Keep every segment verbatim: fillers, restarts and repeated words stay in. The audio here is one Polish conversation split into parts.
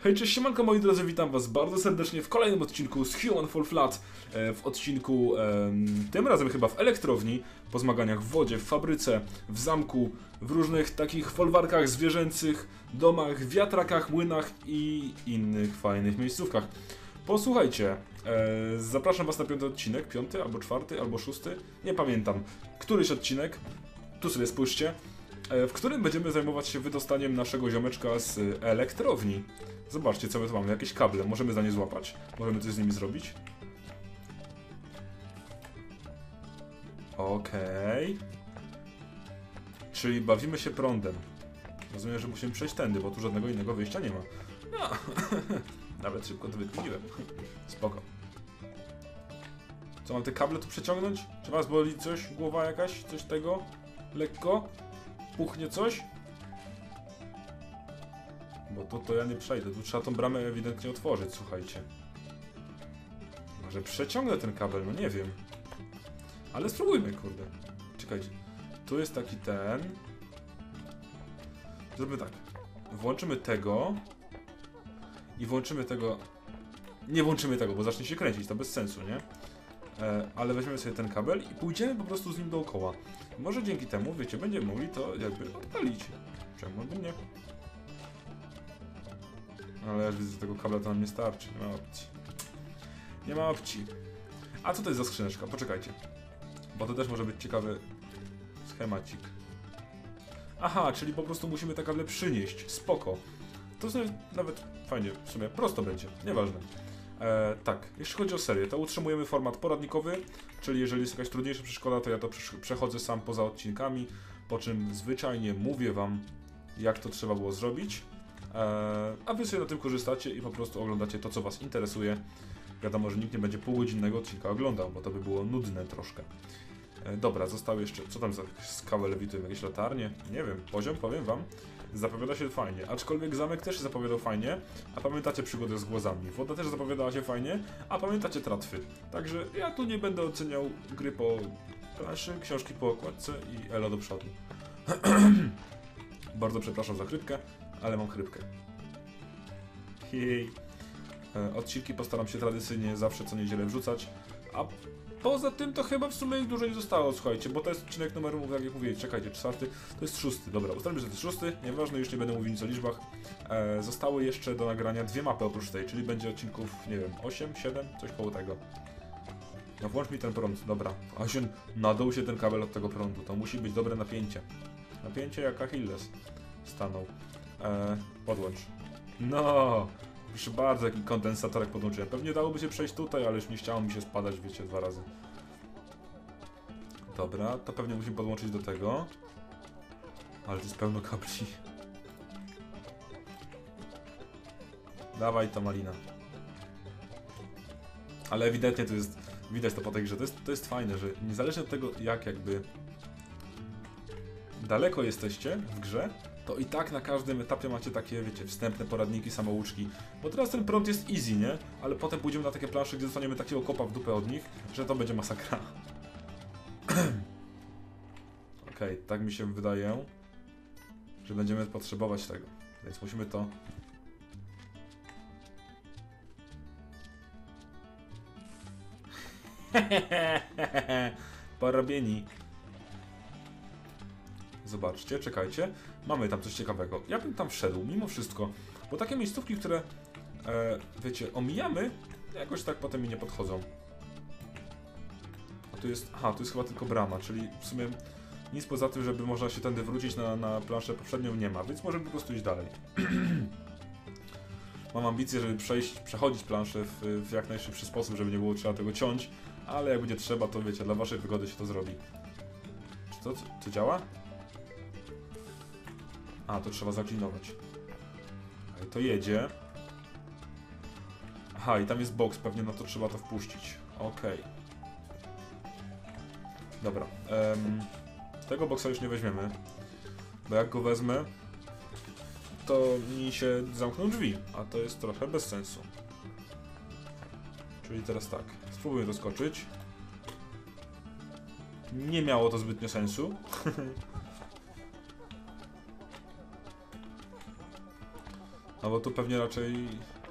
Hej, cześć, siemanko moi drodzy, witam was bardzo serdecznie w kolejnym odcinku z Human Fall Flat. W odcinku em, tym razem chyba w elektrowni, po zmaganiach w wodzie, w fabryce, w zamku, w różnych takich folwarkach zwierzęcych, domach, wiatrakach, młynach i innych fajnych miejscówkach. Posłuchajcie, e, zapraszam was na piąty odcinek, piąty albo czwarty albo szósty, nie pamiętam, któryś odcinek, tu sobie spójrzcie, w którym będziemy zajmować się wydostaniem naszego ziomeczka z elektrowni. Zobaczcie, co my tu mamy, jakieś kable, możemy za nie złapać, możemy coś z nimi zrobić. Okej. Okay. Czyli bawimy się prądem. Rozumiem, że musimy przejść tędy, bo tu żadnego innego wyjścia nie ma. No. Nawet szybko to wykminiłem. Spoko. Co, mam te kable tu przeciągnąć? Czy was boli coś? Głowa jakaś? Coś tego? Lekko? Puchnie coś? Bo to, to ja nie przejdę, tu trzeba tą bramę ewidentnie otworzyć, słuchajcie. Może przeciągnę ten kabel, no nie wiem. Ale spróbujmy, kurde. Czekajcie, tu jest taki ten. Zróbmy tak. Włączymy tego. I włączymy tego. Nie włączymy tego, bo zacznie się kręcić, to bez sensu, nie? E, ale weźmiemy sobie ten kabel i pójdziemy po prostu z nim dookoła. Może dzięki temu, wiecie, będziemy mogli to jakby odpalić. Czemu by nie? Ale ja już widzę, że tego kabla to nam nie starczy. Nie ma opcji. Nie ma opcji. A co to jest za skrzyneczka? Poczekajcie. Bo to też może być ciekawy schemacik. Aha, czyli po prostu musimy te kable przynieść. Spoko. To sobie nawet fajnie, w sumie prosto będzie. Nieważne. E, tak, jeśli chodzi o serię, to utrzymujemy format poradnikowy, czyli jeżeli jest jakaś trudniejsza przeszkoda, to ja to przechodzę sam poza odcinkami, po czym zwyczajnie mówię wam, jak to trzeba było zrobić, e, a wy sobie na tym korzystacie i po prostu oglądacie to, co was interesuje. Wiadomo, że nikt nie będzie półgodzinnego odcinka oglądał, bo to by było nudne troszkę. E, dobra, zostały jeszcze, co tam za skałę lewitują, jakieś latarnie? Nie wiem, poziom, powiem wam. Zapowiada się fajnie, aczkolwiek zamek też się zapowiadał fajnie, a pamiętacie przygodę z głazami. Woda też zapowiadała się fajnie, a pamiętacie tratwy. Także ja tu nie będę oceniał gry po planszy, książki po okładce i elo do przodu. Bardzo przepraszam za chrypkę, ale mam chrypkę. Jej. Odcinki postaram się tradycyjnie zawsze co niedzielę wrzucać, a poza tym to chyba w sumie ich dużo nie zostało, słuchajcie, bo to jest odcinek numer, tak jak mówię, czekajcie, czwarty, to jest szósty, dobra, ustalmy, że to jest szósty, nieważne, już nie będę mówił nic o liczbach. E, zostały jeszcze do nagrania dwie mapy oprócz tej, czyli będzie odcinków, nie wiem, osiem, siedem, coś koło tego. No włącz mi ten prąd, dobra, a się nadął się ten kabel od tego prądu, to musi być dobre napięcie. Napięcie jak Achilles stanął. E, podłącz. No, proszę bardzo, jaki kondensatorek podłączyłem. Pewnie dałoby się przejść tutaj, ale już nie chciało mi się spadać, wiecie, dwa razy. Dobra, to pewnie musimy podłączyć do tego. Ale to jest pełno kabli. Dawaj to, malina. Ale ewidentnie to jest, widać to po tej grze, to jest, to jest fajne, że niezależnie od tego, jak jakby daleko jesteście w grze, to i tak na każdym etapie macie takie, wiecie, wstępne poradniki, samouczki. Bo teraz ten prąd jest easy, nie? Ale potem pójdziemy na takie plansze, gdzie dostaniemy takiego kopa w dupę od nich, że to będzie masakra. Okej, okay, tak mi się wydaje, że będziemy potrzebować tego. Więc musimy to... Porobieni. Zobaczcie, czekajcie. Mamy tam coś ciekawego. Ja bym tam wszedł, mimo wszystko. Bo takie miejscówki, które, e, wiecie, omijamy, jakoś tak potem mi nie podchodzą. A tu jest... Aha, tu jest chyba tylko brama, czyli w sumie nic poza tym, żeby można się tędy wrócić na, na planszę poprzednią nie ma, więc możemy po prostu iść dalej. Mam ambicje, żeby przejść, przechodzić planszę w, w jak najszybszy sposób, żeby nie było trzeba tego ciąć, ale jak będzie trzeba, to wiecie, dla waszej wygody się to zrobi. Czy to, to działa? A, to trzeba zaklinować. I to jedzie. Aha, i tam jest box, pewnie na to trzeba to wpuścić. Okej. Okay. Dobra. Um, tego boxa już nie weźmiemy. Bo jak go wezmę, to mi się zamkną drzwi, a to jest trochę bez sensu. Czyli teraz tak, spróbuję doskoczyć. Nie miało to zbytnio sensu. No bo tu pewnie raczej...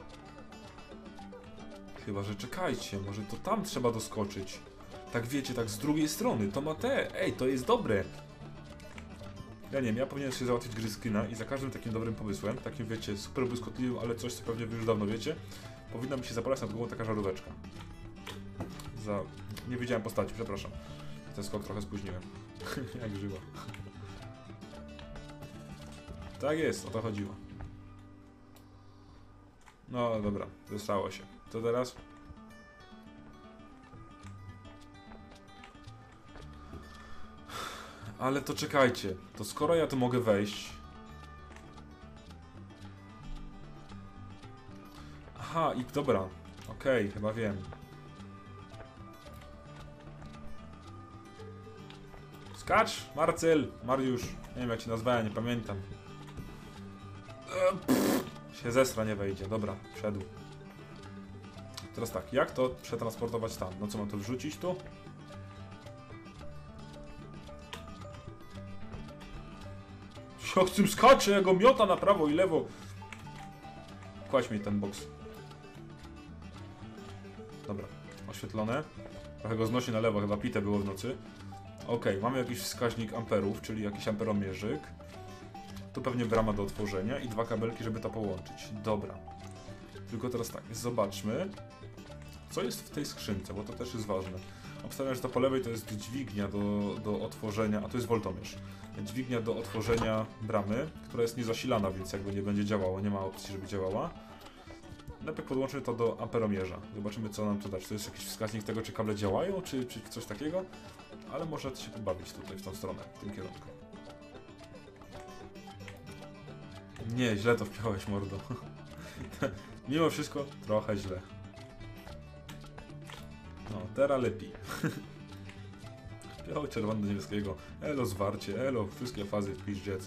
Chyba, że czekajcie, może to tam trzeba doskoczyć. Tak wiecie, tak z drugiej strony, to ma te, ej, to jest dobre. Ja nie wiem, ja powinienem się załatwić gry screena i za każdym takim dobrym pomysłem, takim wiecie, super błyskotliwym, ale coś co pewnie wy już dawno wiecie, powinna mi się zapalać nad głową taka żaróweczka. Za... nie widziałem postaci, przepraszam. Ten skok trochę spóźniłem. Jak żyła. Tak jest, o to chodziło. No dobra, zostało się. To teraz? Ale to czekajcie, to skoro ja tu mogę wejść... Aha, i dobra, okej, okay, chyba wiem. Skacz, Marcel, Mariusz, nie wiem jak się nazwałem, nie pamiętam. Eee, pff, się zesra nie wejdzie, dobra, wszedł. Teraz tak, jak to przetransportować tam? No co, mam to wrzucić tu? Jak z tym skacze, ja go miota na prawo i lewo. Kładź mi ten boks. Dobra, oświetlone. Trochę go znosi na lewo, chyba pite było w nocy. Ok, mamy jakiś wskaźnik amperów, czyli jakiś amperomierzyk. Tu pewnie brama do otworzenia i dwa kabelki, żeby to połączyć. Dobra. Tylko teraz tak, zobaczmy, co jest w tej skrzynce, bo to też jest ważne. Obstawiam, że to po lewej to jest dźwignia do, do otworzenia, a to jest woltomierz. Dźwignia do otworzenia bramy, która jest niezasilana, więc jakby nie będzie działało, nie ma opcji, żeby działała. Najpierw podłączymy to do amperomierza. Zobaczymy, co nam to da. Czy to jest jakiś wskaźnik tego, czy kable działają, czy, czy coś takiego. Ale może się pobawić tutaj, w tą stronę, w tym kierunku. Nie, źle to wpiąłeś, mordo. Mimo wszystko, trochę źle. No, teraz lepiej. Biało, czerwony do niebieskiego. Elo, zwarcie, elo, wszystkie fazy, piździec.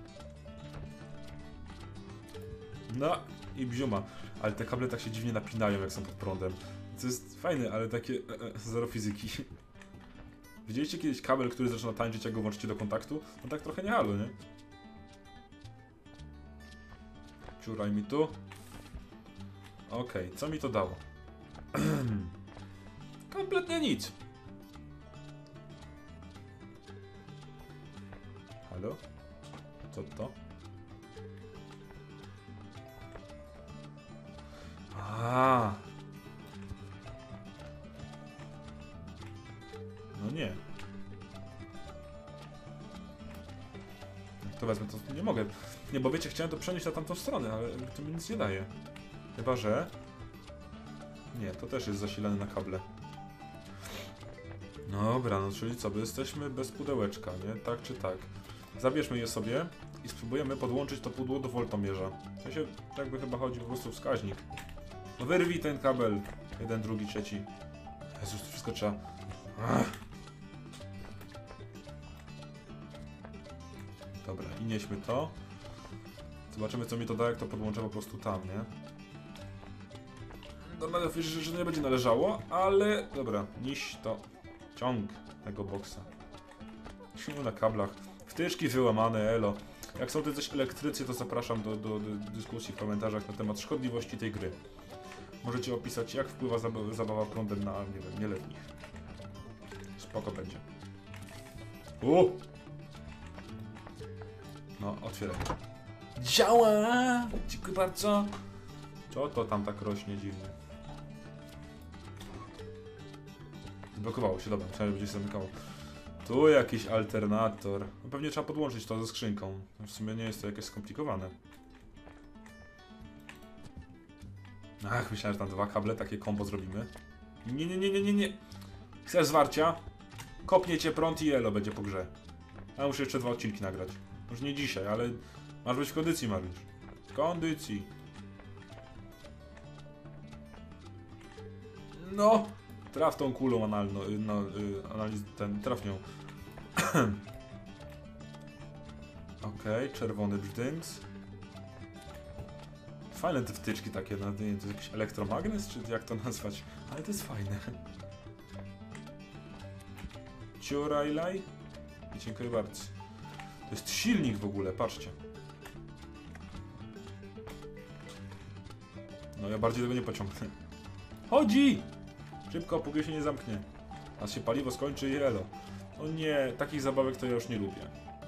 No i bziuma. Ale te kable tak się dziwnie napinają, jak są pod prądem. To jest fajne, ale takie e, e, zero fizyki. Widzieliście kiedyś kabel, który zaczyna tańczyć, jak go włączycie do kontaktu? No tak trochę nie halo, nie? Ciuraj mi tu. Okej, okay, co mi to dało? Kompletnie nic. Halo? Co to? A. No nie. Jak to wezmę, to nie mogę. Nie, bo wiecie, chciałem to przenieść na tamtą stronę, ale to mi nic nie daje. Chyba, że... Nie, to też jest zasilane na kable. Dobra, no czyli co, by jesteśmy bez pudełeczka, nie? Tak czy tak. Zabierzmy je sobie i spróbujemy podłączyć to pudło do woltomierza. W sensie, jakby chyba chodzi po prostu wskaźnik. No wyrwij ten kabel. Jeden, drugi, trzeci. Jezus, to wszystko trzeba... Ach. Dobra, i nieśmy to. Zobaczymy, co mi to da, jak to podłączę po prostu tam, nie? Normalnie wierzę, że nie będzie należało, ale... Dobra, niś to... Ciąg tego boksa. Siły na kablach. Wtyczki wyłamane, elo. Jak są tu coś elektrycy, to zapraszam do, do, do dyskusji w komentarzach na temat szkodliwości tej gry. Możecie opisać, jak wpływa zabawa, zabawa prądem na, nie wiem, nieletnich. Spoko będzie. U! No, otwieraj. Działa! Dziękuję bardzo. Co to tam tak rośnie dziwnie? Zblokowało się, dobra, myślałem, że będzie się zamykało. Tu jakiś alternator. No pewnie trzeba podłączyć to ze skrzynką. W sumie nie jest to jakieś skomplikowane. Ach, myślałem, że tam dwa kable, takie combo zrobimy. Nie, nie, nie, nie, nie, nie. Chcesz zwarcia? Kopnie cię prąd i elo będzie po grze. Ja muszę jeszcze dwa odcinki nagrać. Już nie dzisiaj, ale masz być w kondycji, Mariusz. W kondycji. No! Traf tą kulą analną, no, analiz, ten, traf nią. Okej, okay, czerwony brzdęks. Fajne te wtyczki takie, no, nie wiem, to jest jakiś elektromagnes, czy jak to nazwać? Ale to jest fajne. Ciurajlaj. Dziękuję bardzo. To jest silnik w ogóle, patrzcie. No ja bardziej tego nie pociągnę. Chodzi! Szybko, póki się nie zamknie. A się paliwo skończy i elo. O nie, takich zabawek to ja już nie lubię.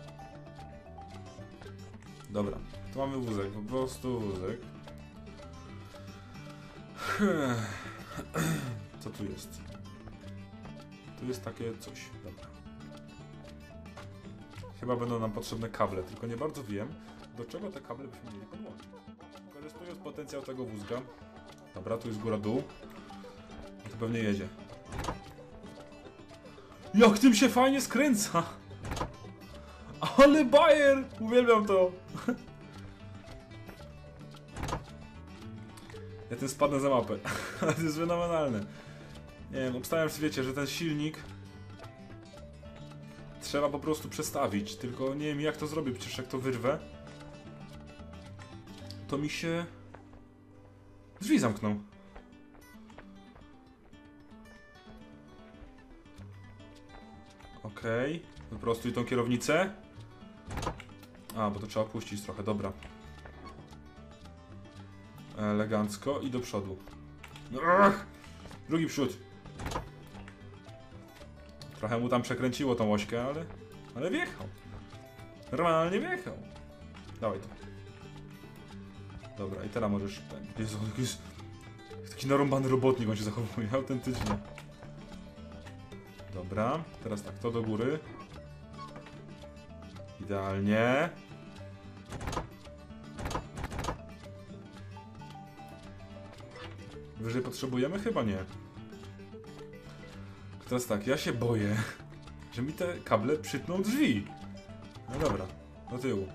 Dobra, tu mamy wózek, po prostu wózek. Co tu jest? Tu jest takie coś, dobra. Chyba będą nam potrzebne kable, tylko nie bardzo wiem, do czego te kable byśmy mieli podłączyć. Wykorzystując potencjał tego wózka. Dobra, tu jest góra-dół. No to pewnie jedzie. Jak tym się fajnie skręca! Ale bajer! Uwielbiam to! Ja tym spadnę za mapę. Ale to jest fenomenalne. Nie wiem, obstawiam w świecie, że ten silnik trzeba po prostu przestawić. Tylko nie wiem jak to zrobię, przecież jak to wyrwę, to mi się drzwi zamkną. Okej, okay. Wyprostuj tą kierownicę. A, bo to trzeba puścić trochę, dobra. Elegancko i do przodu. Ach! Drugi przód. Trochę mu tam przekręciło tą ośkę, ale... Ale wjechał. Normalnie wjechał. Dawaj to. Dobra, i teraz możesz... Jezu, on jest... Taki narąbany robotnik on się zachowuje, autentycznie. Dobra, teraz tak, to do góry. Idealnie. Wyżej potrzebujemy? Chyba nie. Teraz tak, ja się boję, że mi te kable przytną drzwi. No dobra, do tyłu.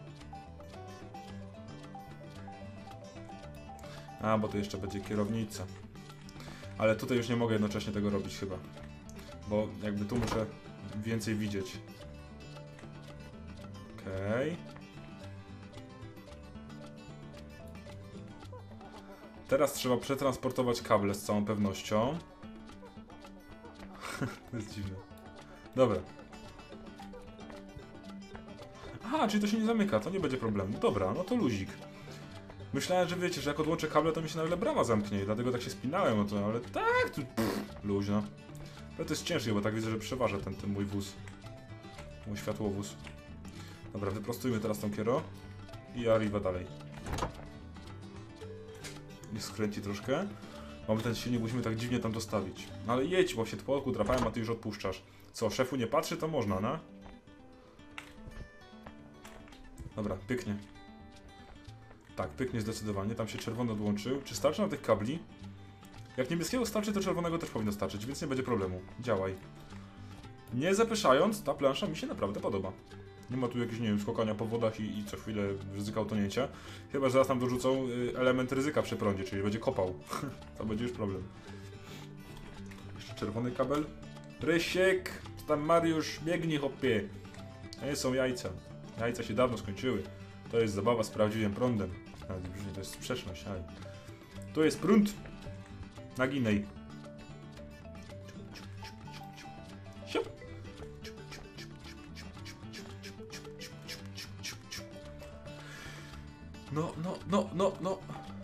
A, bo to jeszcze będzie kierownica. Ale tutaj już nie mogę jednocześnie tego robić chyba. Bo jakby tu muszę więcej widzieć. Okej. Okay. Teraz trzeba przetransportować kable z całą pewnością. To jest dziwne. Dobra. Aha, czyli to się nie zamyka, to nie będzie problemu. Dobra, no to luzik. Myślałem, że wiecie, że jak odłączę kable, to mi się nagle brama zamknie i dlatego tak się spinałem o to, ale tak, tu pff, luźno. Ale to jest ciężkie, bo tak widzę, że przeważa ten, ten mój wóz. Mój światłowóz. Dobra, wyprostujmy teraz tą kiero i arriva dalej. Niech skręci troszkę. Mamy ten silnik, musimy tak dziwnie tam dostawić. Ale jedź, bo się tłoku drapałem, a ty już odpuszczasz. Co, szefu nie patrzy, to można, no? Dobra, pyknie. Tak, pyknie zdecydowanie, tam się czerwony odłączył. Czy starczy na tych kabli? Jak niebieskiego starczy, to czerwonego też powinno starczyć, więc nie będzie problemu. Działaj. Nie zapyszając, ta plansza mi się naprawdę podoba. Nie ma tu jakiegoś, nie wiem, skakania po wodach i, i co chwilę ryzyka utonięcia. Chyba, że zaraz tam dorzucą y, element ryzyka przy prądzie, czyli będzie kopał. To będzie już problem. Jeszcze czerwony kabel. Rysiek! Tam Mariusz, biegnij, hopie. Nie są jajca. Jajca się dawno skończyły. To jest zabawa z prawdziwym prądem. To jest sprzeczność, ale... Tu jest prąd. Naginej. Siop. No, no, no, no, no.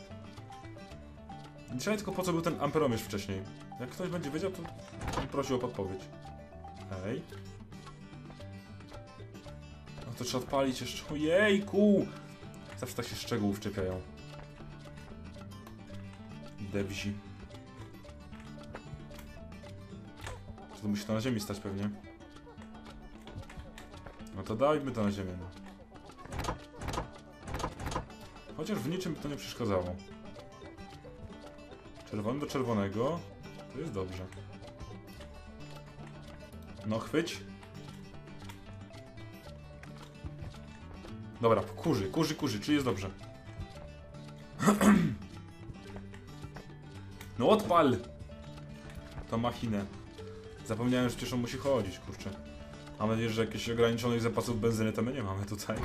Nie trzeba tylko po co był ten amperomierz wcześniej. Jak ktoś będzie wiedział, to prosił o podpowiedź. Hej. No to trzeba odpalić jeszcze. Ojejku! Zawsze tak się szczegółów czepiają. Debzi. Czy to musi to na ziemi stać pewnie? No to dajmy to na ziemię. No. Chociaż w niczym by to nie przeszkadzało. Czerwony do czerwonego. To jest dobrze. No chwyć. Dobra, kurzy, kurzy, kurzy, czyli jest dobrze. No odpal! Tą machinę. Zapomniałem, że przecież on musi chodzić, kurczę. Mam nadzieję, że jakichś ograniczonych zapasów benzyny to my nie mamy tutaj.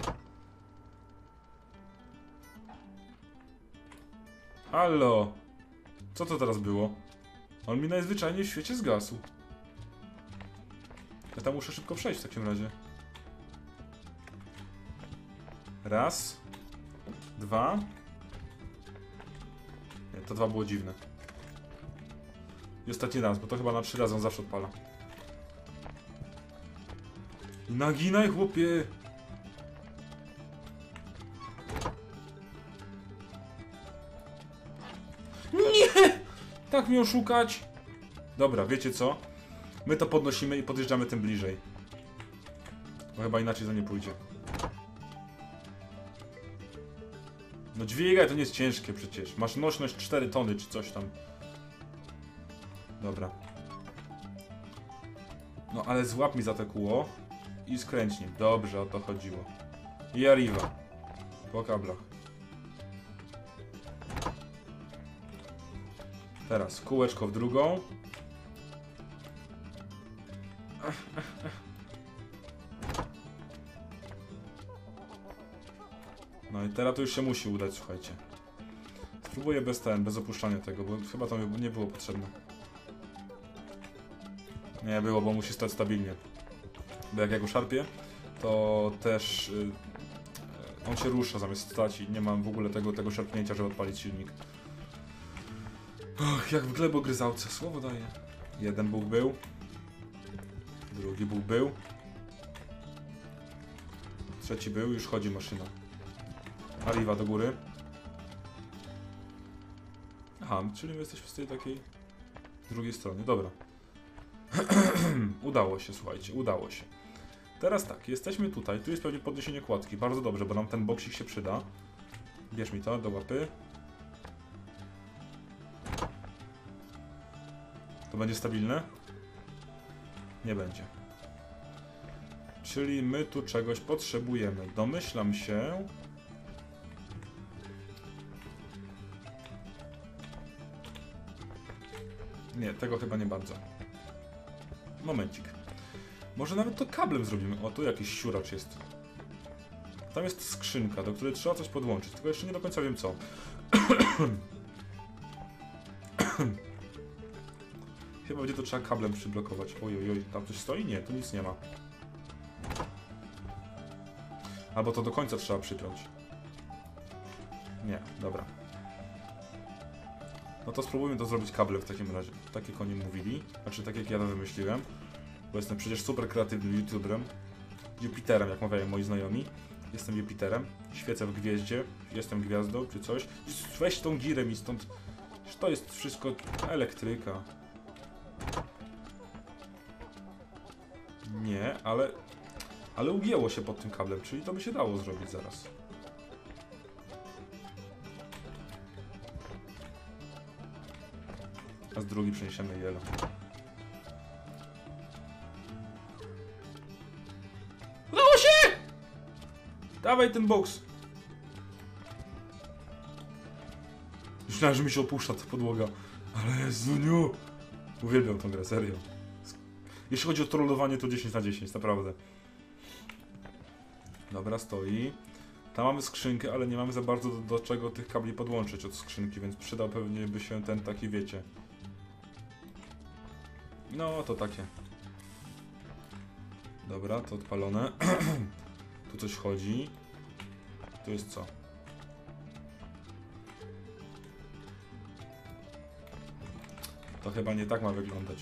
Halo! Co to teraz było? On mi najzwyczajniej w świecie zgasł. Ja tam muszę szybko przejść w takim razie. Raz. Dwa. Nie, to dwa było dziwne. I ostatni raz, bo to chyba na trzy razy on zawsze odpala. Naginaj, chłopie! Nie! Tak mnie oszukać! Dobra, wiecie co? My to podnosimy i podjeżdżamy tym bliżej. Bo chyba inaczej to nie pójdzie. No dźwigaj, to nie jest ciężkie przecież. Masz nośność cztery tony czy coś tam. Dobra. No ale złap mi za te kóło i skręć nim. Dobrze, o to chodziło. I arriva. Po kablach. Teraz kółeczko w drugą. No i teraz to już się musi udać, słuchajcie. Spróbuję bez ten, bez opuszczania tego, bo chyba to nie było potrzebne. Nie było, bo musi stać stabilnie. Bo jak ja go szarpię, to też yy, on się rusza zamiast stać i nie mam w ogóle tego, tego szarpnięcia, żeby odpalić silnik. Och, jak w glebogryzałce, słowo daję. Jeden Bóg był. Drugi Bóg był. Trzeci był, już chodzi maszyna. Arriva do góry. Aha, czyli my jesteśmy z tej takiej drugiej stronie, dobra. Udało się, słuchajcie, udało się. Teraz tak, jesteśmy tutaj, tu jest pewnie podniesienie kładki, bardzo dobrze, bo nam ten boksik się przyda. Bierz mi to do łapy. To będzie stabilne? Nie będzie. Czyli my tu czegoś potrzebujemy. Domyślam się... Nie, tego chyba nie bardzo. Momencik. Może nawet to kablem zrobimy. O, tu jakiś siuracz jest. Tam jest skrzynka, do której trzeba coś podłączyć, tylko jeszcze nie do końca wiem co. Chyba będzie to trzeba kablem przyblokować. Oj, oj, oj, tam coś stoi? Nie, tu nic nie ma. Albo to do końca trzeba przypiąć. Nie, dobra. No to spróbujmy to zrobić kablem w takim razie. Tak jak oni mówili. Znaczy tak jak ja to wymyśliłem. Bo jestem przecież super kreatywnym youtuberem. Jupiterem, jak mawiają moi znajomi. Jestem Jupiterem. Świecę w gwieździe. Jestem gwiazdą, czy coś. Weź tą girę mi stąd. To jest wszystko elektryka. Nie, ale... Ale ugięło się pod tym kablem, czyli to by się dało zrobić zaraz. A z drugi przeniesiemy jelo. Udało się! Dawaj ten boks! Myślałem, że mi się opuszcza ta podłoga. Ale Jezuniu! Uwielbiam tą grę, serio. Jeśli chodzi o trollowanie, to dziesięć na dziesięć, naprawdę. Dobra, stoi. Tam mamy skrzynkę, ale nie mamy za bardzo do, do czego tych kabli podłączyć od skrzynki, więc przydał pewnie by się ten taki, wiecie. No, to takie. Dobra, to odpalone. Tu coś chodzi. Tu jest co? To chyba nie tak ma wyglądać.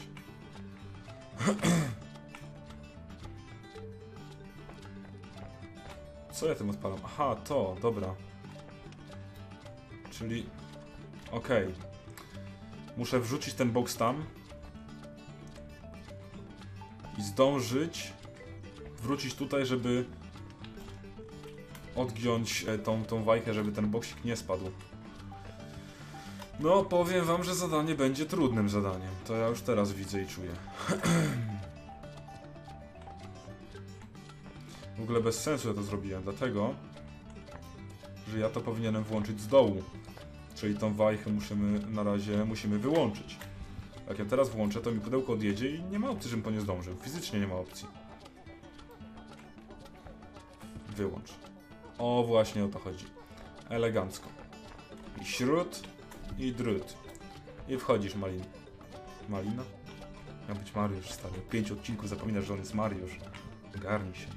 Co ja tym odpalam? Aha, to, dobra. Czyli... Okej. Okay. Muszę wrzucić ten box tam. I zdążyć wrócić tutaj, żeby odgiąć tą, tą wajchę, żeby ten boksik nie spadł. No, powiem wam, że zadanie będzie trudnym zadaniem. To ja już teraz widzę i czuję. W ogóle bez sensu ja to zrobiłem, dlatego, że ja to powinienem włączyć z dołu. Czyli tą wajchę musimy na razie musimy wyłączyć. Jak ja teraz włączę, to mi pudełko odjedzie i nie ma opcji, żebym to nie zdążył. Fizycznie nie ma opcji. Wyłącz. O, właśnie o to chodzi. Elegancko. I śród, i drut. I wchodzisz, Malin. Malina? Miał być Mariusz, stary. Pięć odcinków zapominasz, że on jest Mariusz. Garnij się.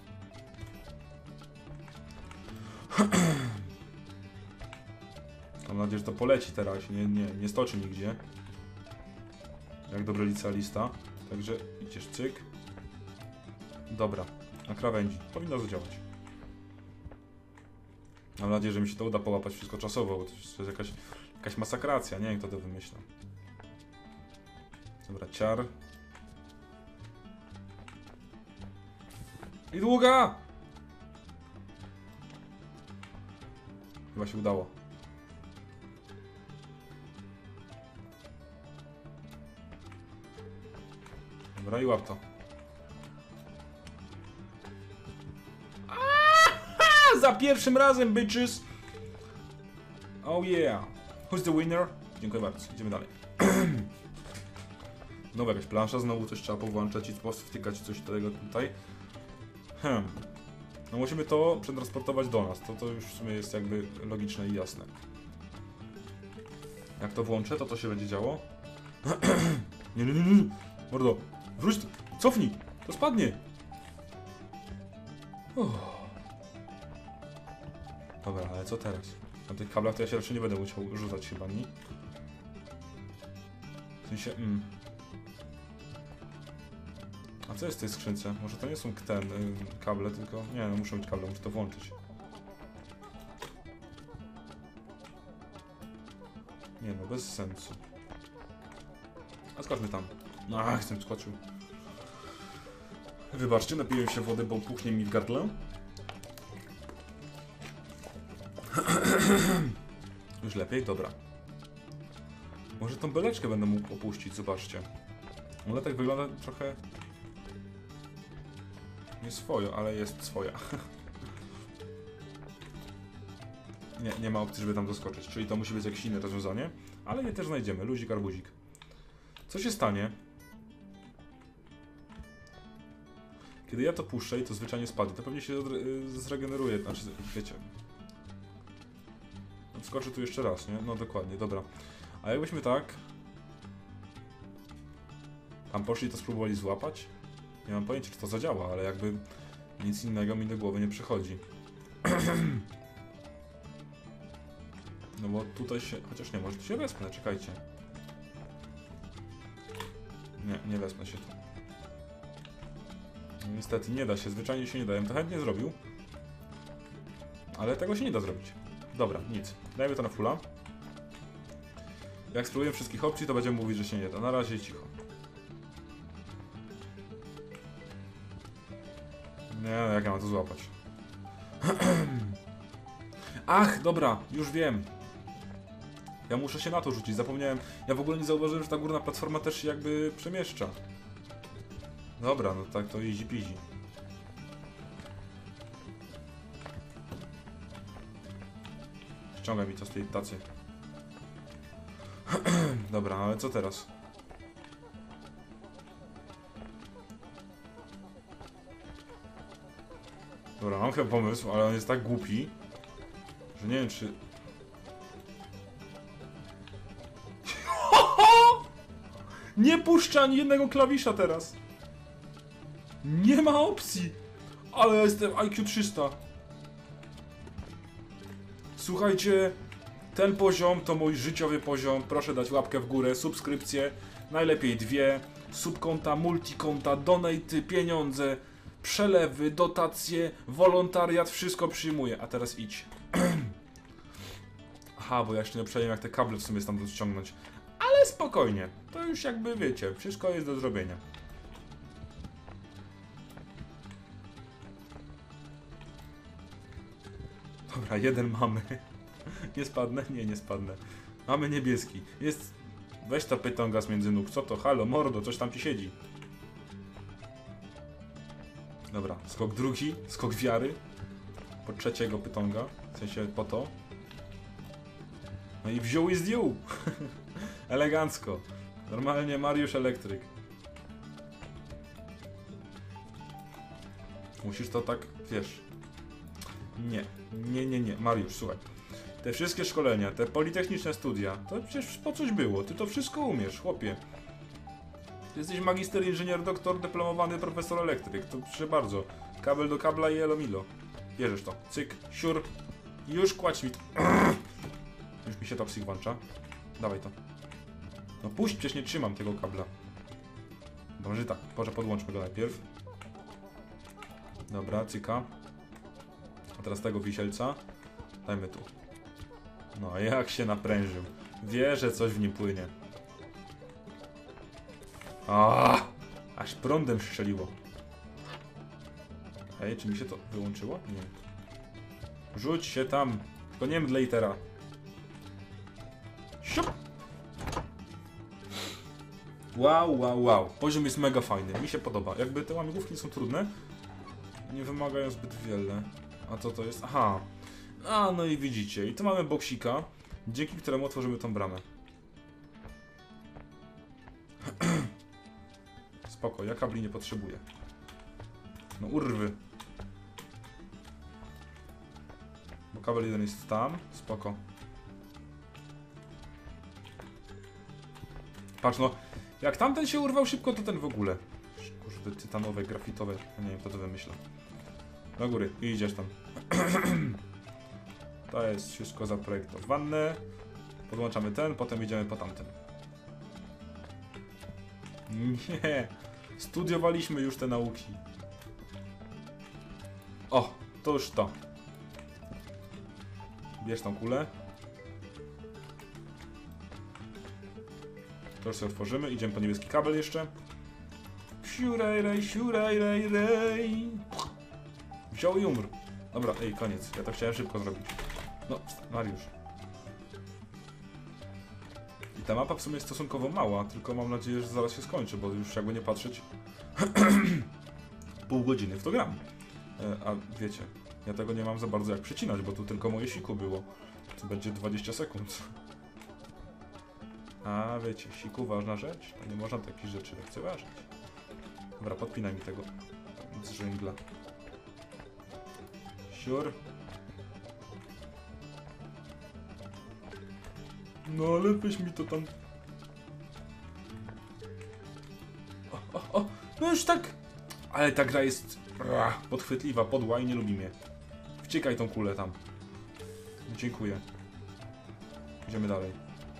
To nadzieję, że to poleci teraz, nie, nie, nie stoczy nigdzie. Jak dobry licealista. Także idziesz, cyk. Dobra, na krawędzi. Powinno zadziałać. Mam nadzieję, że mi się to uda połapać wszystko czasowo, bo to jest jakaś, jakaś masakracja, nie wiem kto to wymyśla. Dobra, ciar. I długa! Chyba się udało. Dobra, i łap to. Aaaa! Za pierwszym razem, bitches! Oh yeah! Who's the winner? Dziękuję bardzo, idziemy dalej. Nowa jakaś plansza, znowu coś trzeba powłączać i wtykać coś do tego tutaj. Hmm. No musimy to przetransportować do nas, to, to już w sumie jest jakby logiczne i jasne. Jak to włączę, to to się będzie działo. Nie, nie, nie, nie, mordo, wróć, cofnij, to spadnie. Uff. Dobra, ale co teraz? Na tych kablach to ja się raczej nie będę musiał rzucać chyba, nie? W sensie, mm. A co jest w tej skrzynce? Może to nie są ten y, kable, tylko... Nie, no muszą być kable, muszę to włączyć. Nie no, bez sensu. A skoczmy tam. Ach, jestem skoczył. Wybaczcie, napiłem się wody, bo puchnie mi w gardle. Już lepiej? Dobra. Może tą beleczkę będę mógł opuścić, zobaczcie. Ona tak wygląda trochę... Nie swojo, ale jest swoja. nie, nie ma opcji, żeby tam doskoczyć, czyli to musi być jakieś inne rozwiązanie, ale je też znajdziemy. Luzik, arbuzik. Co się stanie, kiedy ja to puszczę i to zwyczajnie spadnie? To pewnie się zregeneruje, znaczy, wiecie... Skoczę tu jeszcze raz, nie? No dokładnie, dobra. A jakbyśmy tak... Tam poszli i to spróbowali złapać? Nie mam pojęcia, czy to zadziała, ale jakby nic innego mi do głowy nie przychodzi. No bo tutaj się... Chociaż nie, może tu się wespnę, czekajcie. Nie, nie wespnę się tu. No, niestety nie da się, zwyczajnie się nie da. Ja bym to chętnie zrobił. Ale tego się nie da zrobić. Dobra, nic. Dajmy to na fulla. Jak spróbuję wszystkich opcji, to będziemy mówić, że się nie da. Na razie cicho. Nie, jak ja mam to złapać? Ach, dobra, już wiem. Ja muszę się na to rzucić, zapomniałem. Ja w ogóle nie zauważyłem, że ta górna platforma też się jakby przemieszcza. Dobra, no tak to easy peasy. Ściągaj mi to z tej tacy. Dobra, ale co teraz? Dobra, mam chyba pomysł, ale on jest tak głupi, że nie wiem czy... Nie puszcza ani jednego klawisza teraz! Nie ma opcji! Ale ja jestem I Q trzysta. Słuchajcie, ten poziom to mój życiowy poziom. Proszę dać łapkę w górę, subskrypcję, najlepiej dwie, subkonta, multikonta, donaty, pieniądze, przelewy, dotacje, wolontariat, wszystko przyjmuję. A teraz idź. Aha, bo ja jeszcze nie przejem jak te kable w sumie stamtąd ściągnąć. Ale spokojnie, to już jakby wiecie, wszystko jest do zrobienia. Dobra, jeden mamy. Nie spadnę? Nie, nie spadnę. Mamy niebieski. Jest... Weź ta pytonga z między nóg. Co to? Halo, mordo, coś tam ci siedzi. Dobra, skok drugi, skok wiary. Po trzeciego pytonga. W sensie po to. No i wziął i zdjął. Elegancko. Normalnie Mariusz Elektryk. Musisz to tak, wiesz... Nie, nie, nie, nie. Mariusz, słuchaj. Te wszystkie szkolenia, te politechniczne studia, to przecież po coś było. Ty to wszystko umiesz, chłopie. Ty jesteś magister, inżynier, doktor, dyplomowany profesor elektryk. To proszę bardzo. Kabel do kabla i elo milo. Bierzesz to. Cyk, siur. Już kładź mi to. Już mi się toksik włącza. Dawaj to. No puść, przecież nie trzymam tego kabla. Może tak, może podłączmy go najpierw. Dobra, cyka. A teraz tego wisielca. Dajmy tu. No, jak się naprężył. Wie, że coś w nim płynie. A, aż prądem strzeliło. Ej, czy mi się to wyłączyło? Nie. Rzuć się tam. Tylko nie mdlej teraz. Siup! Wow, wow, wow. Poziom jest mega fajny. Mi się podoba. Jakby te łamigłówki nie są trudne. Nie wymagają zbyt wiele. A co to jest? Aha. A, no i widzicie. I tu mamy boksika, dzięki któremu otworzymy tą bramę. Spoko, ja kabli nie potrzebuję. No urwy. Bo kabel jeden jest tam. Spoko. Patrz no, jak tamten się urwał szybko, to ten w ogóle. Kurde, tytanowe, grafitowe. Ja nie wiem, kto to wymyśla. Do góry, i idziesz tam. To jest wszystko zaprojektowane. Podłączamy ten, potem idziemy po tamten. Nie. Studiowaliśmy już te nauki. O, to już to. Bierz tą kulę. To już sobie otworzymy. Idziemy po niebieski kabel jeszcze. Siurej, rej, siurej, rej, rej. Wziął i umrł. Dobra, ej, koniec. Ja to chciałem szybko zrobić. No, Mariusz. I ta mapa w sumie jest stosunkowo mała, tylko mam nadzieję, że zaraz się skończy, bo już jakby nie patrzeć pół godziny w to gram. E, a wiecie, ja tego nie mam za bardzo jak przecinać, bo tu tylko moje siku było. To będzie dwadzieścia sekund. A wiecie, siku ważna rzecz, to nie można takich rzeczy lekceważyć. Dobra, podpinaj mi tego z żęgla. Siur. No ale weź mi to tam. O, o, o, no już tak. Ale ta gra jest ach, podchwytliwa, podła i nie lubi mnie. Wciekaj tą kulę tam. Dziękuję. Idziemy dalej.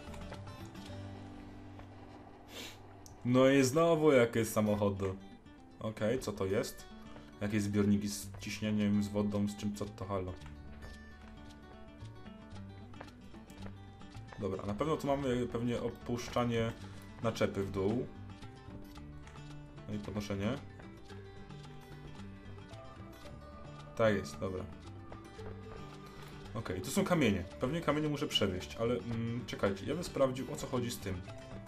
No i znowu jakieś samochody. Okej, okay, co to jest? Jakieś zbiorniki z ciśnieniem, z wodą, z czym, co to halo? Dobra, na pewno tu mamy pewnie opuszczanie naczepy w dół. No i podnoszenie. Tak jest, dobra. Okej, okay, tu są kamienie. Pewnie kamienie muszę przewieźć, ale mm, czekajcie, ja bym sprawdził, o co chodzi z tym.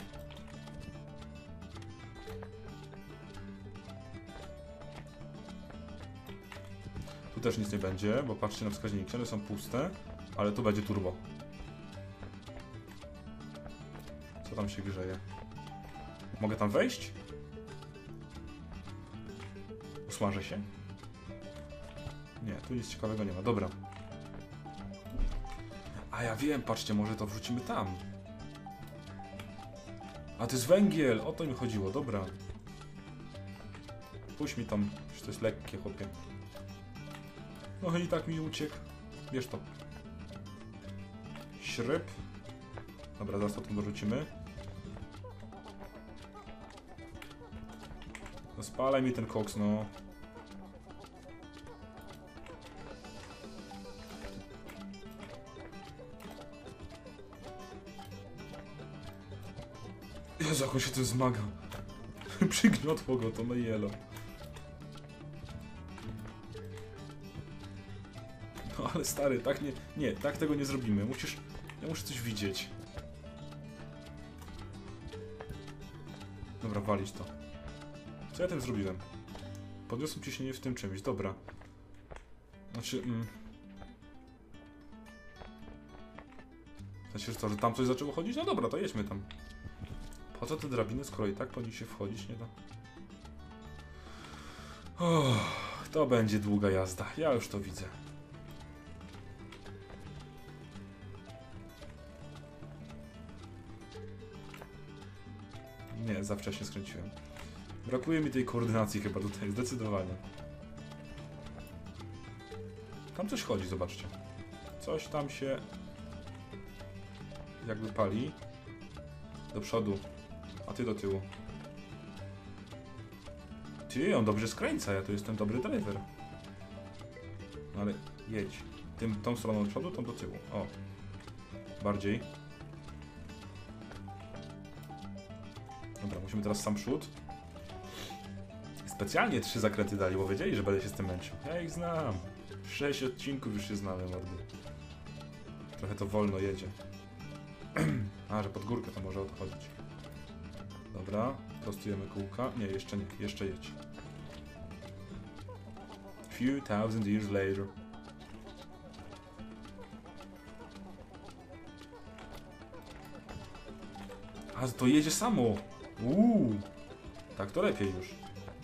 Tu też nic nie będzie, bo patrzcie na wskaźniki, one są puste, ale tu będzie turbo. Co tam się grzeje? Mogę tam wejść? Usmażę się? Nie, tu nic ciekawego nie ma. Dobra. A ja wiem, patrzcie, może to wrzucimy tam. A to jest węgiel! O to mi chodziło, dobra. Puść mi tam, to jest lekkie, chłopie. No i tak mi uciekł. Bierz to. Śryb. Dobra, zaraz to tu dorzucimy. No spalaj mi ten koks, no. Jezu, jak on się tym zmaga. Przygniotło go to mejelo. No ale stary, tak nie... Nie, tak tego nie zrobimy. Musisz... Ja muszę coś widzieć. Dobra, walić to. Co ja tym zrobiłem? Podniosłem ciśnienie w tym czymś, dobra. Znaczy... Mm. Znaczy, że to, że tam coś zaczęło chodzić? No dobra, to jedźmy tam. Po co te drabiny, skoro i tak po nich się wchodzić nie da? Oh, to będzie długa jazda, ja już to widzę. Nie, za wcześnie skręciłem. Brakuje mi tej koordynacji chyba tutaj, zdecydowanie. Tam coś chodzi, zobaczcie. Coś tam się... jakby pali. Do przodu, a ty do tyłu. Ty, on dobrze skręca, ja to jestem dobry driver. No ale jedź. Tym, tą stroną do przodu, tą do tyłu. O. Bardziej. Dobra, musimy teraz sam przód. Specjalnie trzy zakręty dali, bo wiedzieli, że będę się z tym męczył. Ja ich znam. Sześć odcinków już się znałem, mordy. Trochę to wolno jedzie. A, że pod górkę to może o to chodzić. Dobra, prostujemy kółka. Nie, jeszcze nie, jeszcze jedź. Few thousand years later. A, to jedzie samo. Uuu. Tak to lepiej już.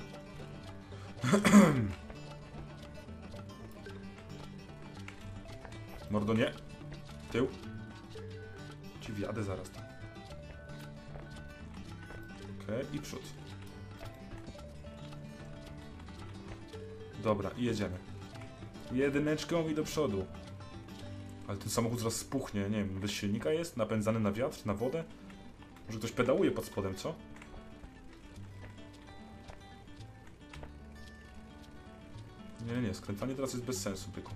Mordo, nie. Tył. Ci wjadę zaraz tam. Okej, okay, i przód. Dobra, i jedziemy. Jedyneczką i do przodu. Ale ten samochód zaraz spuchnie, nie wiem, bez silnika jest? Napędzany na wiatr, na wodę? Może ktoś pedałuje pod spodem, co? Nie, nie, skręcanie teraz jest bez sensu, byku.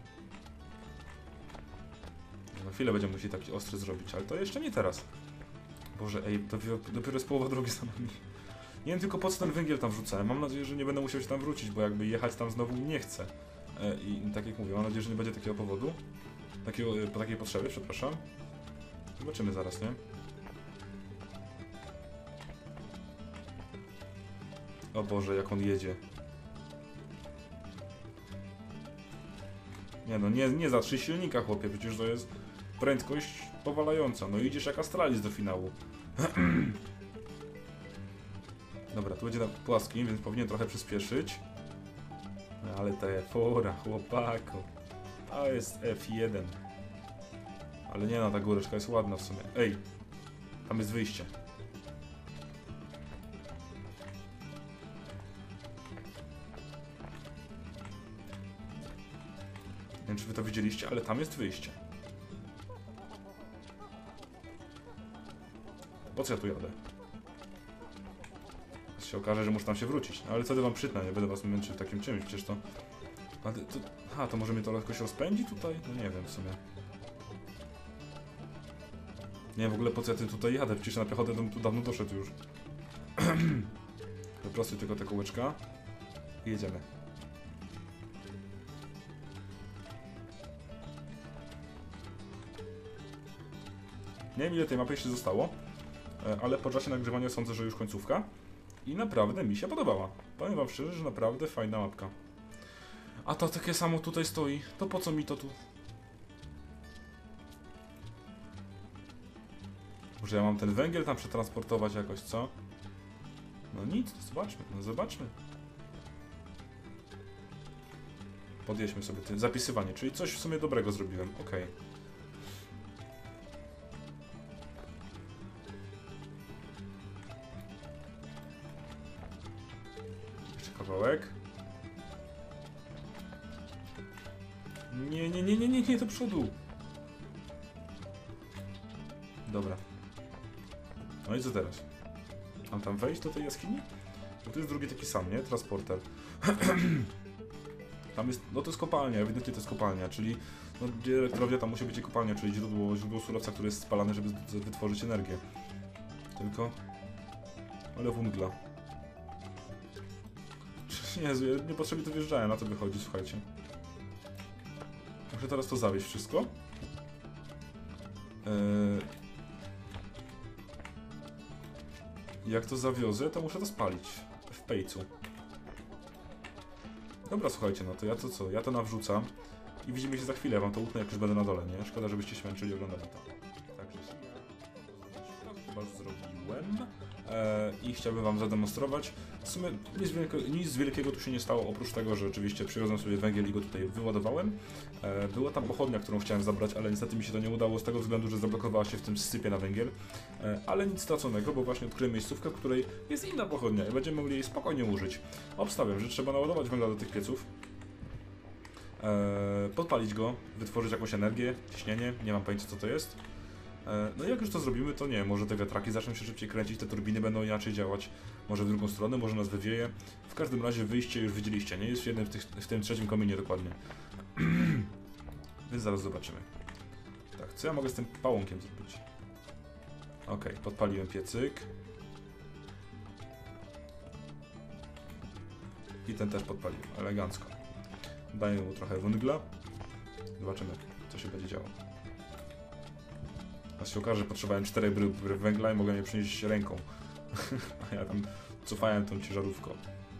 Na chwilę będziemy musieli taki ostry zrobić, ale to jeszcze nie teraz. Boże, ej, dopiero, dopiero jest połowa drogi za nami. Nie wiem tylko po co ten węgiel tam wrzucałem. Mam nadzieję, że nie będę musiał się tam wrócić, bo jakby jechać tam znowu nie chcę. E, I tak jak mówię, mam nadzieję, że nie będzie takiego powodu. Takiego, po takiej potrzeby, przepraszam. Zobaczymy zaraz, nie? O Boże, jak on jedzie. Nie no, nie, nie za trzy silnika, chłopie, przecież to jest prędkość powalająca. No idziesz jak Astralis do finału. Dobra, tu będzie na płaskim, więc powinien trochę przyspieszyć. Ale ta fora, chłopako. To jest F jeden. Ale nie no, ta góreczka jest ładna w sumie. Ej, tam jest wyjście. Nie wiem, czy wy to widzieliście, ale tam jest wyjście. Po co ja tu jadę? Się okaże, że muszę tam się wrócić. No, ale co to wam przytnę, nie będę was męczył takim czymś, przecież to... A, to... Aha, to może mnie to jakoś rozpędzi tutaj? No nie wiem w sumie. Nie wiem w ogóle po co ja tutaj jadę, przecież na piechotę to tu dawno doszedł już. Wyprostuj tylko te kółeczka i jedziemy. Nie wiem ile tej mapy jeszcze zostało, ale po czasie nagrywania sądzę, że już końcówka. I naprawdę mi się podobała. Powiem wam szczerze, że naprawdę fajna mapka. A to takie samo tutaj stoi. To po co mi to tu? Może ja mam ten węgiel tam przetransportować jakoś, co? No nic, to zobaczmy, no zobaczmy. Podjedźmy sobie tym zapisywanie, czyli coś w sumie dobrego zrobiłem, okej. Okay. Kawałek. Nie, nie, nie, nie, nie, nie, do przodu. Dobra. No i co teraz? Mam tam wejść do tej jaskini? Bo tu jest drugi taki sam, nie? Transporter. Tam jest, no to jest kopalnia, ewidentnie to jest kopalnia, czyli no, gdzie elektrownia, tam musi być i kopalnia, czyli źródło, źródło surowca, które jest spalane, żeby wytworzyć energię. Tylko... ale wungla. Jezu, ja niepotrzebnie to wjeżdżałem, na to wychodzi, słuchajcie. Muszę teraz to zawieźć wszystko. Eee... Jak to zawiozę, to muszę to spalić w pejcu. Dobra, słuchajcie, no to ja to co? Ja to nawrzucam i widzimy się za chwilę, ja wam to utnę, jak już będę na dole, nie? Szkoda, żebyście się męczyli i oglądali to. Także ja chyba zrobiłem. E, i chciałbym wam zademonstrować. W sumie nic, wielko, nic z wielkiego tu się nie stało, oprócz tego, że oczywiście przywiozłem sobie węgiel i go tutaj wyładowałem. E, była tam pochodnia, którą chciałem zabrać, ale niestety mi się to nie udało z tego względu, że zablokowała się w tym sypie na węgiel. E, ale nic straconego, bo właśnie odkryłem miejscówkę, w której jest inna pochodnia i będziemy mogli jej spokojnie użyć. Obstawiam, że trzeba naładować węgla do tych pieców. E, podpalić go, wytworzyć jakąś energię, ciśnienie, nie mam pojęcia co to jest. No i jak już to zrobimy, to nie, może te wiatraki zaczną się szybciej kręcić, te turbiny będą inaczej działać, może w drugą stronę, może nas wywieje. W każdym razie wyjście już widzieliście, nie? Jest w, jednym, w, tych, w tym trzecim kominie dokładnie. Więc zaraz zobaczymy. Tak, co ja mogę z tym pałąkiem zrobić? Ok, podpaliłem piecyk. I ten też podpaliłem, elegancko. Daję mu trochę węgla. Zobaczymy, co się będzie działo. Teraz się okaże, że potrzebowałem czterech brył węgla i mogłem je przynieść ręką. A ja tam cofałem tą ciężarówką.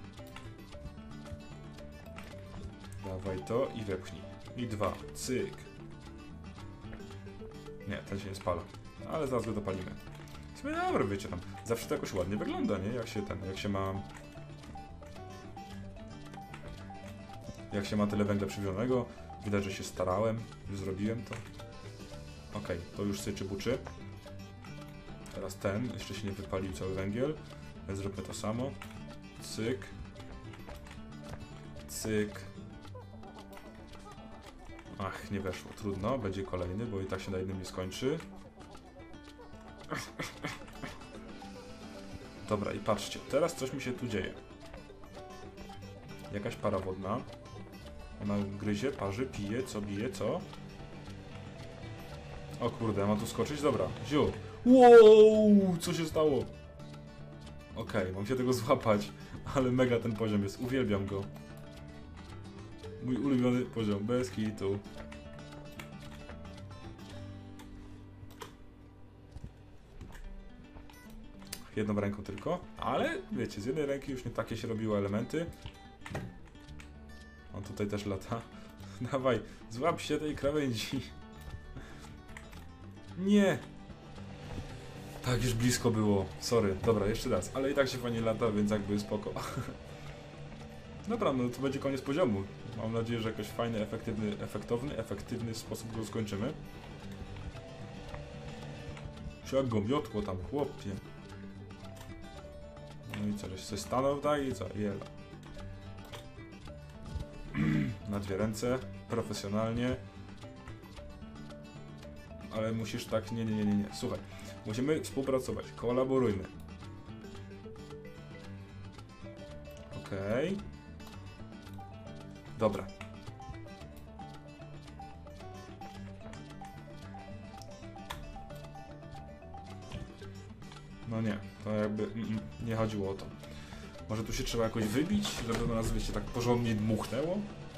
Dawaj to i wepchnij. I dwa. Cyk. Nie, ten się nie spala. Ale zaraz go dopalimy. W sumie dobra, wiecie tam. Zawsze to jakoś ładnie wygląda, nie? Jak się ten, jak się ma... Jak się ma tyle węgla przywionego. Widać, że się starałem. Już zrobiłem to. Ok, to już syczy buczy. Teraz ten, jeszcze się nie wypalił cały węgiel, więc zróbmy to samo. Cyk. Cyk. Ach, nie weszło, trudno, będzie kolejny, bo i tak się na jednym nie skończy. Dobra, i patrzcie, teraz coś mi się tu dzieje. Jakaś para wodna. Ona gryzie, parzy, pije, co bije, co? O kurde, ma tu skoczyć? Dobra, ziu. Wow, co się stało? Okej, okay, mam się tego złapać, ale mega ten poziom jest, uwielbiam go. Mój ulubiony poziom, bez kitu. Jedną ręką tylko, ale wiecie, z jednej ręki już nie takie się robiły elementy. On tutaj też lata. Dawaj, złap się tej krawędzi. Nie! Tak, już blisko było. Sorry, dobra, jeszcze raz. Ale i tak się fajnie lata, więc jakby spoko. Dobra, no to będzie koniec poziomu. Mam nadzieję, że jakoś fajny, efektywny, efektowny, efektywny sposób go skończymy. Jak go miotło tam, chłopie. No i co, żeś sobie stanął, tak i co? Jela. Na dwie ręce, profesjonalnie. Ale musisz tak, nie, nie, nie, nie, nie. Słuchaj, musimy współpracować, kolaborujmy. Okej. Okay. Dobra. No nie, to jakby mm, mm, nie chodziło o to. Może tu się trzeba jakoś wybić, żeby do nas, wiecie, tak porządnie dmuchnęło?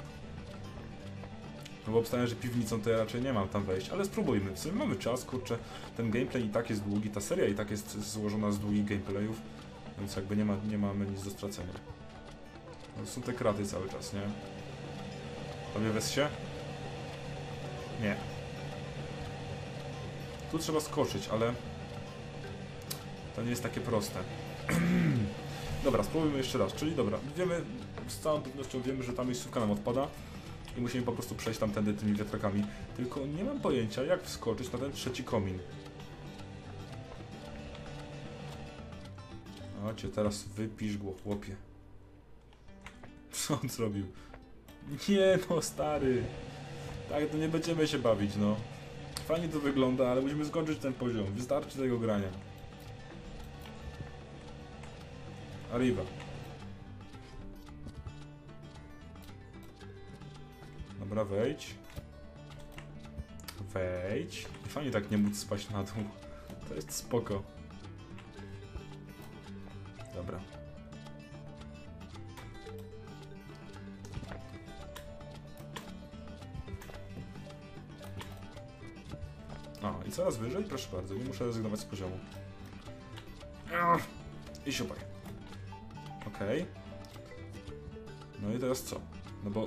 No bo obstawiam, że piwnicą to ja raczej nie mam tam wejść, ale spróbujmy. W sumie mamy czas, kurczę, ten gameplay i tak jest długi, ta seria i tak jest złożona z długich gameplayów, więc jakby nie, ma, nie mamy nic do stracenia. No są te kraty cały czas, nie? Tobie wez się? Nie. Tu trzeba skoczyć, ale to nie jest takie proste. Dobra, spróbujmy jeszcze raz, czyli dobra, wiemy, z całą pewnością wiemy, że ta miejscówka nam odpada i musimy po prostu przejść tamtędy tymi wiatrakami. Tylko nie mam pojęcia, jak wskoczyć na ten trzeci komin. O cię, teraz wypisz go, chłopie. Co on zrobił? Nie no, stary. Tak, to nie będziemy się bawić, no. Fajnie to wygląda, ale musimy skończyć ten poziom. Wystarczy tego grania. Arriba. Dobra, wejdź. Wejdź. Fajnie tak nie móc spaść na dół. To jest spoko. Dobra. O, i coraz wyżej? Proszę bardzo, nie muszę rezygnować z poziomu. I siupaj. Okej. Okay. No i teraz co? No bo...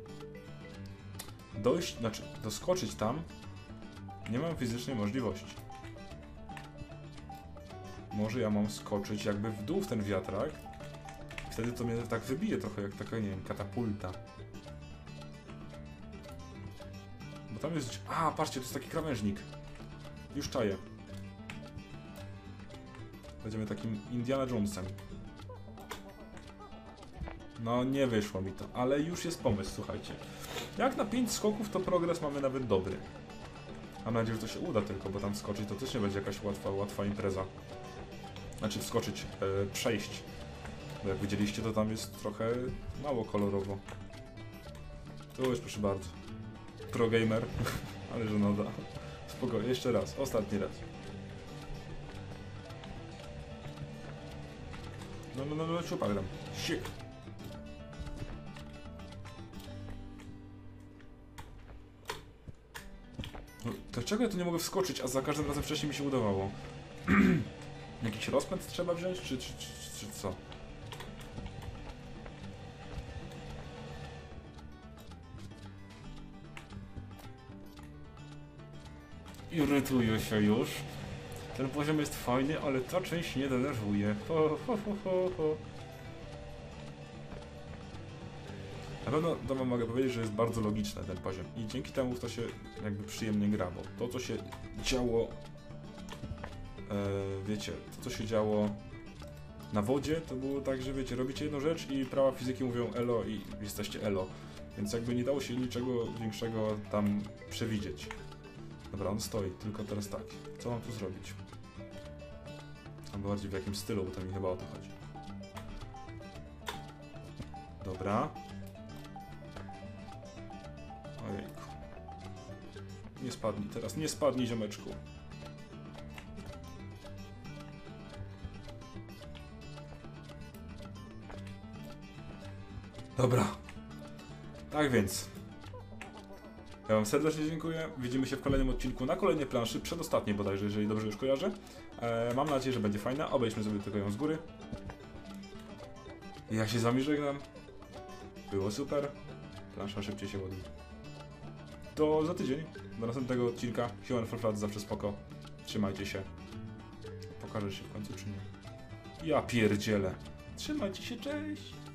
Dojść, znaczy doskoczyć tam nie mam fizycznej możliwości. Może ja mam skoczyć jakby w dół w ten wiatrak. Wtedy to mnie tak wybije trochę jak taka, nie wiem, katapulta. Bo tam jest... A, patrzcie, to jest taki krawężnik. Już czaję. Będziemy takim Indiana Jonesem. No nie wyszło mi to, ale już jest pomysł, słuchajcie. Jak na pięć skoków to progres mamy nawet dobry. Mam nadzieję, że to się uda tylko, bo tam wskoczyć to też nie będzie jakaś łatwa, łatwa impreza. Znaczy wskoczyć, e, przejść. Bo jak widzieliście, to tam jest trochę mało kolorowo. To już proszę bardzo. Pro gamer, ale że no da. Spokojnie, jeszcze raz, ostatni raz. No, no, no, no, ciupak dam. Sik. No, dlaczego ja tu nie mogę wskoczyć, a za każdym razem wcześniej mi się udawało? Jakiś rozpęd trzeba wziąć, czy, czy, czy, czy co? Irytuję się już. Ten poziom jest fajny, ale ta część nie denerwuje. Ho, ho, ho, ho, ho. Na pewno to wam mogę powiedzieć, że jest bardzo logiczny ten poziom i dzięki temu w to się jakby przyjemnie gra, bo to co się działo, e, wiecie, to co się działo na wodzie, to było tak, że wiecie, robicie jedną rzecz i prawa fizyki mówią elo i jesteście elo, więc jakby nie dało się niczego większego tam przewidzieć. Dobra, on stoi, tylko teraz tak, co mam tu zrobić? Albo bardziej w jakim stylu, bo to mi chyba o to chodzi. Dobra. Ojejku. Nie spadnij teraz, nie spadnij, ziomeczku. Dobra. Tak więc. Ja wam serdecznie dziękuję. Widzimy się w kolejnym odcinku na kolejnej planszy, przedostatniej bodajże, jeżeli dobrze już kojarzę. Eee, mam nadzieję, że będzie fajna. Obejdźmy sobie tylko ją z góry. Ja się z wami żegnam. Było super. Plansza szybciej się ładuje. To za tydzień. Do następnego odcinka. Human for Flat zawsze spoko. Trzymajcie się. Pokażę się w końcu czy nie. Ja pierdzielę. Trzymajcie się, cześć.